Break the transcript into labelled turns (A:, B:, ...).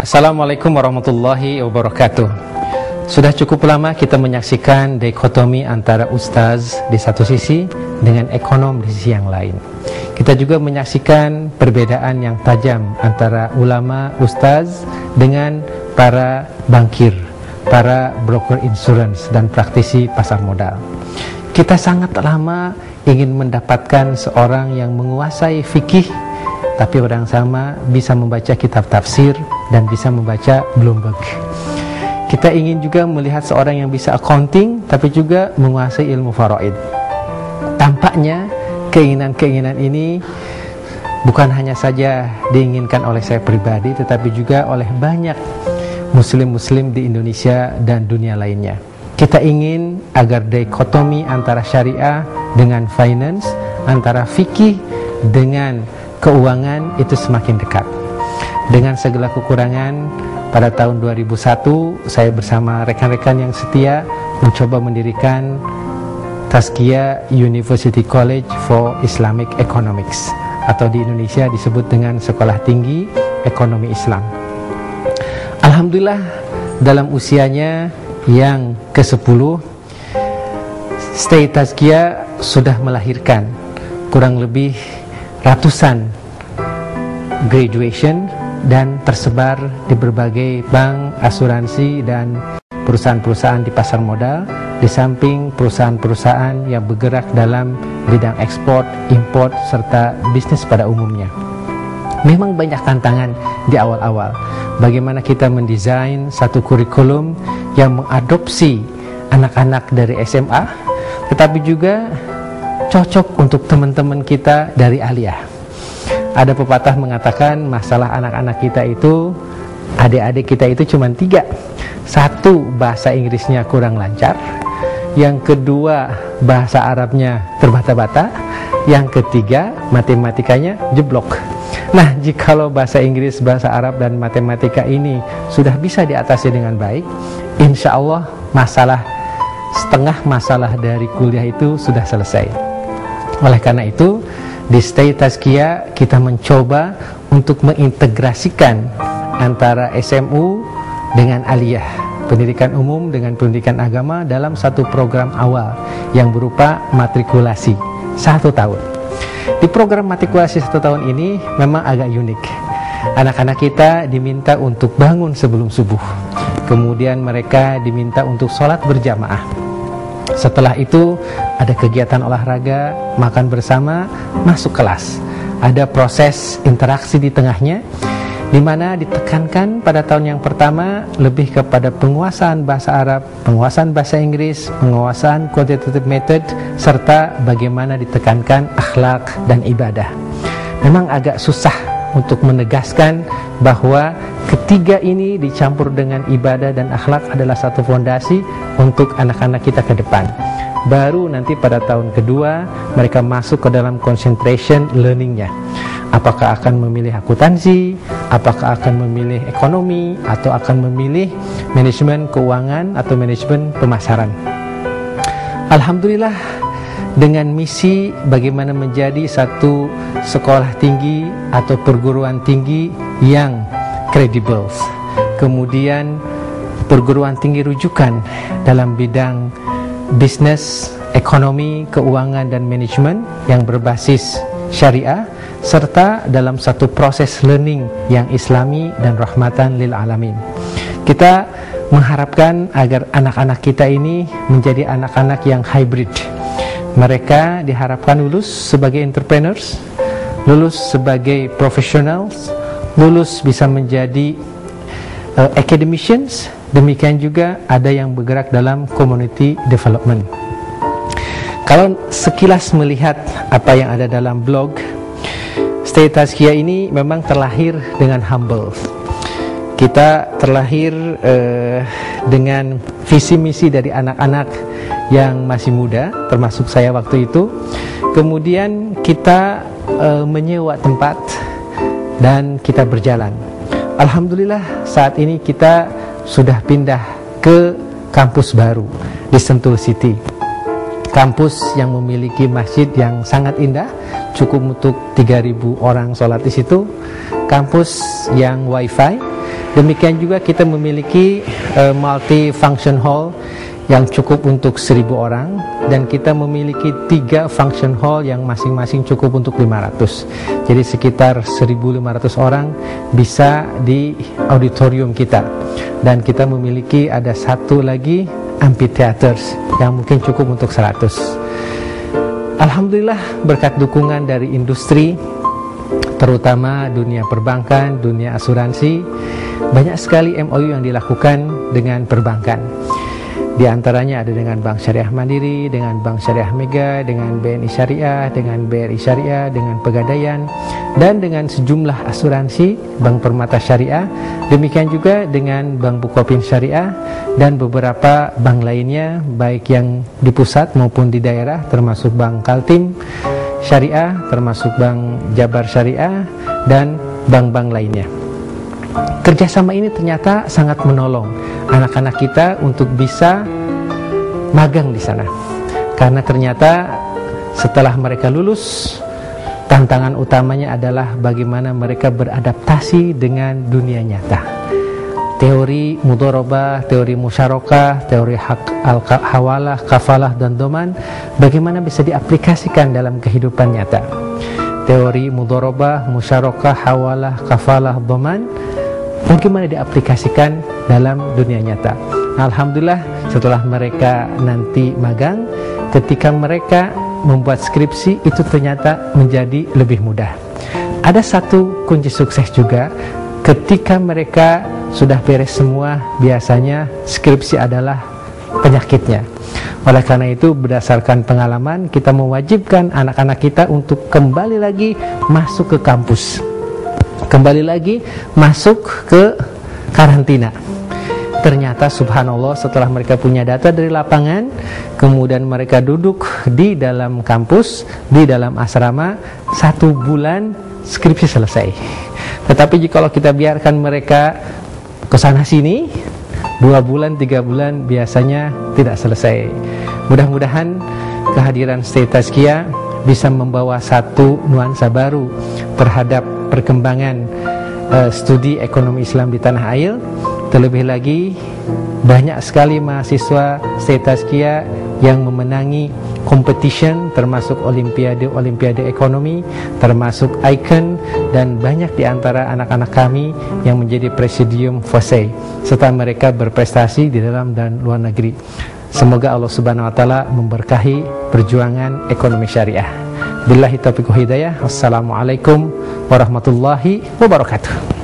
A: Assalamualaikum warahmatullahi wabarakatuh. Sudah cukup lama kita menyaksikan dikotomi antara ustaz di satu sisi dengan ekonom di sisi yang lain. Kita juga menyaksikan perbedaan yang tajam antara ulama ustaz dengan para bankir, para broker insurance dan praktisi pasar modal. Kita sangat lama ingin mendapatkan seorang yang menguasai fikih, tapi orang sama bisa membaca kitab tafsir dan bisa membaca Bloomberg. Kita ingin juga melihat seorang yang bisa accounting tapi juga menguasai ilmu faraid. Tampaknya keinginan-keinginan ini bukan hanya saja diinginkan oleh saya pribadi, tetapi juga oleh banyak muslim-muslim di Indonesia dan dunia lainnya. Kita ingin agar dikotomi antara syariah dengan finance, antara fikih dengan keuangan itu semakin dekat. Dengan segala kekurangan, pada tahun 2001 saya bersama rekan-rekan yang setia mencoba mendirikan Tazkiyah University College for Islamic Economics, atau di Indonesia disebut dengan Sekolah Tinggi Ekonomi Islam. Alhamdulillah, dalam usianya yang ke-10, Stay Tazkiyah sudah melahirkan kurang lebih ratusan graduation dan tersebar di berbagai bank, asuransi, dan perusahaan-perusahaan di pasar modal, di samping perusahaan-perusahaan yang bergerak dalam bidang ekspor, import, serta bisnis pada umumnya. Memang banyak tantangan di awal-awal. Bagaimana kita mendesain satu kurikulum yang mengadopsi anak-anak dari SMA, tetapi juga cocok untuk teman-teman kita dari aliyah. Ada pepatah mengatakan masalah anak-anak kita itu, adik-adik kita itu cuma 3. Satu, bahasa Inggrisnya kurang lancar. Yang kedua, bahasa Arabnya terbata-bata. Yang ketiga, matematikanya jeblok. Nah, jikalau bahasa Inggris, bahasa Arab, dan matematika ini sudah bisa diatasi dengan baik, insya Allah setengah masalah dari kuliah itu sudah selesai. Oleh karena itu, di Stay Tazkiyah kita mencoba untuk mengintegrasikan antara SMU dengan aliyah, pendidikan umum dengan pendidikan agama, dalam satu program awal yang berupa matrikulasi 1 tahun. Di program matrikulasi 1 tahun ini memang agak unik. Anak-anak kita diminta untuk bangun sebelum subuh, kemudian mereka diminta untuk sholat berjamaah. Setelah itu ada kegiatan olahraga, makan bersama, masuk kelas. Ada proses interaksi di tengahnya, di mana ditekankan pada tahun yang pertama lebih kepada penguasaan bahasa Arab, penguasaan bahasa Inggris, penguasaan quantitative method, serta bagaimana ditekankan akhlak dan ibadah. Memang agak susah untuk menegaskan bahwa ketiga ini dicampur dengan ibadah dan akhlak adalah satu fondasi untuk anak-anak kita ke depan. Baru nanti pada tahun kedua mereka masuk ke dalam concentration learningnya. Apakah akan memilih akuntansi, apakah akan memilih ekonomi, atau akan memilih manajemen keuangan atau manajemen pemasaran. Alhamdulillah, dengan misi bagaimana menjadi satu sekolah tinggi atau perguruan tinggi yang kredibel, kemudian perguruan tinggi rujukan dalam bidang bisnis, ekonomi, keuangan, dan manajemen yang berbasis syariah, serta dalam satu proses learning yang islami dan rahmatan lil alamin. Kita mengharapkan agar anak-anak kita ini menjadi anak-anak yang hybrid. Mereka diharapkan lulus sebagai entrepreneurs, lulus sebagai professionals, lulus bisa menjadi academicians, demikian juga ada yang bergerak dalam community development. Kalau sekilas melihat apa yang ada dalam blog Stay Tazkiyah ini, memang terlahir dengan humble. Kita terlahir dengan visi misi dari anak-anak yang masih muda, termasuk saya waktu itu. Kemudian kita menyewa tempat dan kita berjalan. Alhamdulillah, saat ini kita sudah pindah ke kampus baru di Sentul City. Kampus yang memiliki masjid yang sangat indah, cukup untuk 3.000 orang sholat di situ. Kampus yang wifi, Demikian juga kita memiliki multi-function hall yang cukup untuk 1.000 orang, dan kita memiliki 3 function hall yang masing-masing cukup untuk 500. Jadi sekitar 1.500 orang bisa di auditorium kita. Dan kita memiliki ada satu lagi amphitheaters yang mungkin cukup untuk 100. Alhamdulillah, berkat dukungan dari industri, terutama dunia perbankan, dunia asuransi, banyak sekali MOU yang dilakukan dengan perbankan. Di antaranya ada dengan Bank Syariah Mandiri, dengan Bank Syariah Mega, dengan BNI Syariah, dengan BRI Syariah, dengan Pegadaian, dan dengan sejumlah asuransi, Bank Permata Syariah, demikian juga dengan Bank Bukopin Syariah, dan beberapa bank lainnya, baik yang di pusat maupun di daerah, termasuk Bank Kaltim Syariah, termasuk Bank Jabar Syariah, dan bank-bank lainnya. Kerjasama ini ternyata sangat menolong anak-anak kita untuk bisa magang di sana, karena ternyata setelah mereka lulus, tantangan utamanya adalah bagaimana mereka beradaptasi dengan dunia nyata. Teori mudharabah, teori musyarakah, teori hawalah, kafalah, dan doman, bagaimana bisa diaplikasikan dalam kehidupan nyata. Teori mudharabah, musyarakah, hawalah, kafalah, doman, bagaimana diaplikasikan dalam dunia nyata. Alhamdulillah, setelah mereka nanti magang, ketika mereka membuat skripsi, itu ternyata menjadi lebih mudah. Ada satu kunci sukses juga, ketika mereka sudah beres semua, biasanya skripsi adalah penyakitnya. Oleh karena itu, berdasarkan pengalaman, kita mewajibkan anak-anak kita untuk kembali lagi masuk ke kampus, kembali lagi masuk ke karantina. Ternyata subhanallah, setelah mereka punya data dari lapangan, kemudian mereka duduk di dalam kampus, di dalam asrama, 1 bulan skripsi selesai. Tetapi jika kita biarkan mereka kesana sini, 2 bulan, 3 bulan, biasanya tidak selesai. Mudah-mudahan kehadiran Stay Tazkiyah bisa membawa satu nuansa baru terhadap perkembangan studi ekonomi Islam di tanah air. Terlebih lagi, banyak sekali mahasiswa Stay Tazkiyah yang memenangi competition, termasuk olimpiade ekonomi, termasuk Icon, dan banyak di antara anak-anak kami yang menjadi presidium FOSEI, serta mereka berprestasi di dalam dan luar negeri. Semoga Allah Subhanahu wa taala memberkahi perjuangan ekonomi syariah. Billahi taufiq wal hidayah. Wassalamualaikum warahmatullahi wabarakatuh.